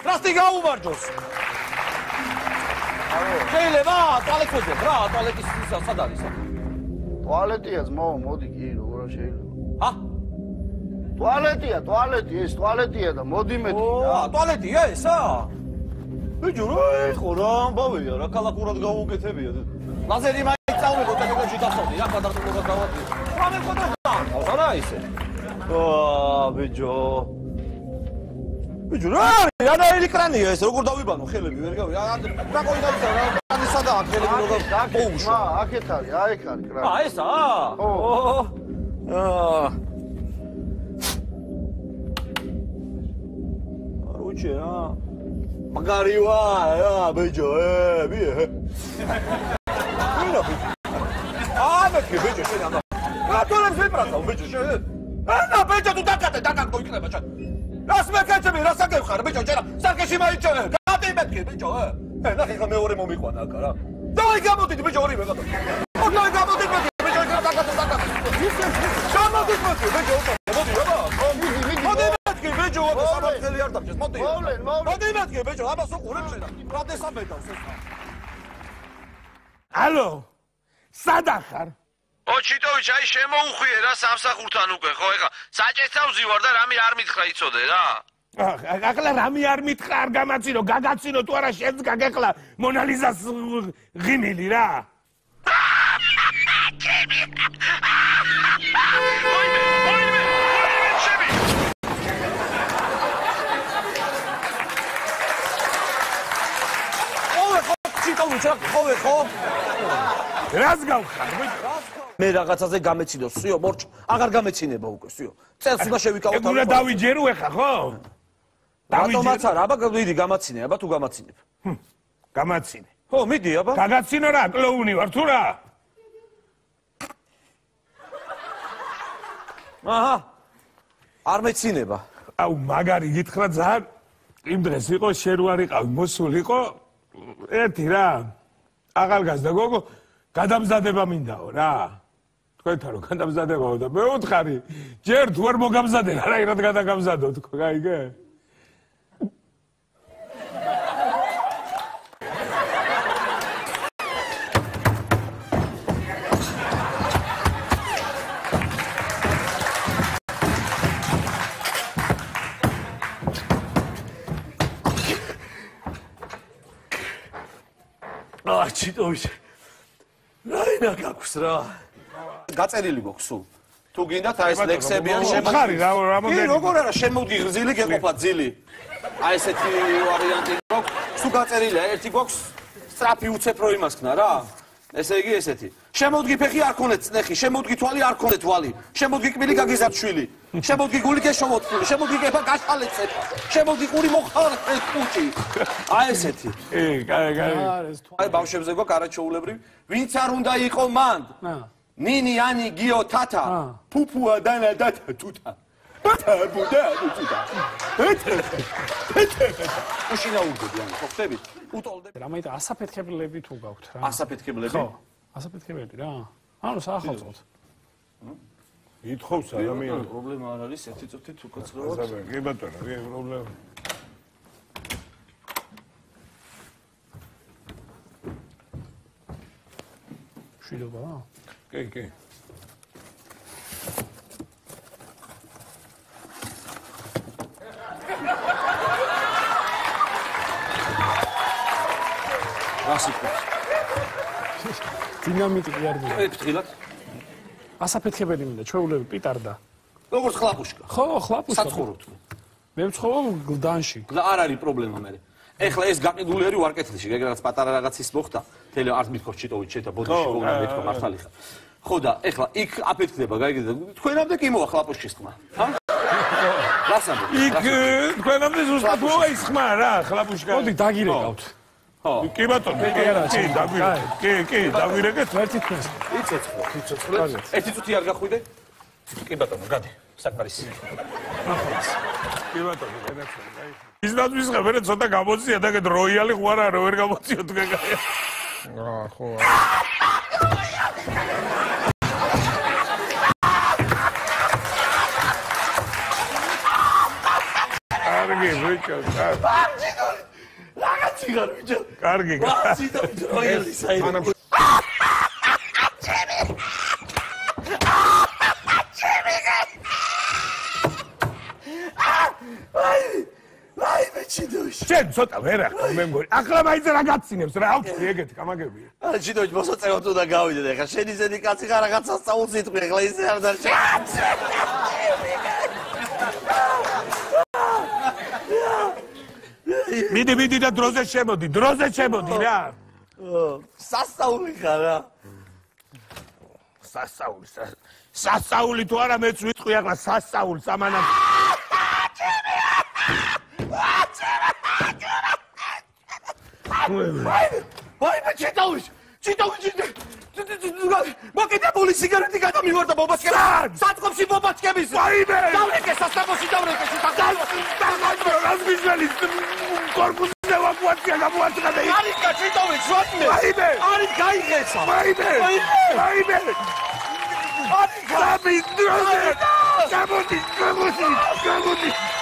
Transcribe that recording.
რასტი გაუმარჯოს. შეიძლება ტუალეტს ვეძებ რა, ტუალეტის სად არის? ტუალეტია ძმაო, მოდი კი, როგორ შეიძლება. ჰა? ტუალეტია, ეს ტუალეტია და მოდი მეთქი რა. ტუალეტია ესა? ბიჭო, რა ეხო რა ამბავია, რა ქალაქურად გავუკეთებია. ლაზერი მაინც წავიღო ტელეგრამში დასავდი, რა კვადრატულად დავადი. რა მე კვადრატს არა ისე. ბიჭო. ბიჭო, რა არის ეკრანია ეს, როგორ დავიბანო ხელები, ვერ გავი. რა ყოინაცა რა, ეკრანი სადაა, ხელები როგორ დაუშვა. აქეთ არის, აქ არის ეკრანი. ესა? რუჩე რა. მაგარი ვარ, ბიჭო, მie. მეთქი ბიჭო შენ ამა. რა თორემ ვიბრაცა ბიჭო შენ. ბიჭო თუ დაკატე იქნება შენ. რას მეკეჭები, რას აგეხარ ბიჭო ჯერა. საკეში მაიჭერე. გადი მეთქი ბიჭო. ნახე ხა მეორე მომიყვანა აქა რა. დაი გამოდით ბიჭო ორივე გადო. დაი გამოდით ბიჭო დაკატე. გამოდით ბიჭო. მოდი რა. მოდი მეთქი ბიჭო, სამართლი არ დამჭეს. მოდი. მოდი მეთქი ბიჭო, ამას უყურებ შენ. რა დესამედავს ეს. ალო. სადახარ? ოჩიტოვიჩ, აი შემოუხვიე რა სამსახურთან უკვე, ხო, ეხა საჭესთავზი ვარ და რამე არ მითხრა იცოდე რა. ახლა რამე არ მითხრა, არ გამაცინო, გაგაცინო თუ არა შენს გაგეხლა მონალიზას ღიმილი რა. ხო? რას გავხარ? მე რაღაცაზე გამეცინო, სიო, მორჩ, აღარ გამეცინება უკვე, სიო. წელს უნდა შევიკავოთ. ეგ უნდა დავიჯერო ეხა, ხო? რატომაც არა, აბა დიდი გამაცინე, აბა თუ გამაცინებ. გამაცინე. ხო, მიდი, აბა. გაგაცინო რა, კლოუნი ვარ თუ რა? აჰა. არ მეცინება. აუ, მაგარი გითხრა ძალიან. იმ დღეს იყო შენ რო არ იყავი, მოსულიყო ერთი რა. აღალგაზრდა გოგო გადამზადება მინდაო რა. თქვენთან რომ გადამზადებაო და მე ვუთხარი, ჯერ თუ არ მოგამზადე, არაერად გადაგამზადო თქო, გაიგე? ჩიტოვიჩ. რაინა გაქვს რა. გაწერილი გვაქვს სულ. თუ გინდათ აი ეს ლექსები ან შემოხარი რა კი როგორ არა შემოვდი გრძილი გეყოფა ძილი. აი ესეთი ვარიანტი გვაქვს. სულ გაწერილია ერთი გვაქვს სწრაფი უცეფრო იმასქნა რა. ესე იგი ესეთი. შემოვდი ფეხი არ ქონეთ წნეხი, შემოვდი თვალი არ ქონეთ თვალი. შემოვდი კბილი გაგიზარდ შვილი. შემოვდი გული გეშოვოთფული, შემოვდი გეფა გაშალეცეთ. შემოვდი ყური მოხარეთ კუჭი. აი ესეთი. კაი. აი ბავშვებზე გვაქვს არაჩვეულებრივი. ვინც არ უნდა იყო მანდ. ნინი ანი გიო თათა. ფუფუა დანა დათა თუთა. ბათა ბუდა თუთა. უშინა უგები ანუ ხო ხდებით? უტოლდები. რა მაინც ასაფეთქებლები თუ გაქვთ რა? ასაფეთქებლები? ხო, ასაფეთქებლები რა. ანუ საახალწლოდ. ითხოვს ადამიანი. პრობლემა არ არის, ერთი წუთით უკაცრავად. კი ბატონო, კი პრობლემა. შვიდობა რა? კი. რასიკო? დინამიტი კი არ მივიდა. ფთხილად. ასაფეთქებელი მინდა, ჩვეულები პიტარდა. როგორც ხლაპუშკა. ხო, ხლაპუშკა. საცხოვრობთ. მე ვცხოვრობ გლდანში. არ არის პრობლემა მე. ეხლა ეს გაყიდული არის ვარკეთილში, ეგრეც პატარა რაღაცის მოხდა. თელე არ მithქოს ჩიტოვით შეთა ბოდიში გოგნა მithქო მართალი ხარ. ხო და ეხლა იქ აფეთქდება, გაიგეთ? თქვენამდე კი მოვა ხლაპუშკის ხმა. ჰა? რას ამბობ? იქ თქვენამდე ზუსტად მოვა ის ხმა რა, ხლაპუშკა. მოდი დაგირეკავთ. ხო. კი ბატონო, კი, დაგვირეკეთ ერთი თქვენს. იცოცხლე. ერთი წუთი არ გახვიდე? კი ბატონო, გადი. საკმარისი. კი ბატონო, გადაცვალე. ის ნაცვის ხებერე ცოტა გამოცია და ეგ როიალი ხوار არა, ვერ გამოციო თქვენ გაია. ხო. კარგი ბიჭო. რაღაცი გარ ბიჭო. კარგი. ვაცი და ბიჭო როელი საერთოდ. აი მეჩიდოშ. შენ ცოტა ვერ ახლა მე მგონი. ახლა მაინც რა გაცინებს რა აუჩი ეგეთი კამაგებია. არა ჩიდოშ მოსაწევად უნდა გავიდე ხა შენი ზედი კაცი ხარ რაღაცა სწავლს იტყვი ახლა ისე არ დარჩა. მიდი და დროზე შემოდი რა. სასწაული ხარ რა. სასწაული თუ არა მეც ვიტყვი ახლა სასწაულს ამანამ. ვაი მე ჩიტოვის მოკიდებული სიგარეტი გადამივარდა ბობაჩკების სათქობში ბობაჩკების ვაიმე დავრეკე სასტაბოში დავრეკე რას მიზველი კორპუსზე ვაკუაცია გამოაცხადა არიკა ჩიტოვის შოთმე ვაიმე არის გაიღეცა ვაიმე არიკა სამი დროზე გამოდი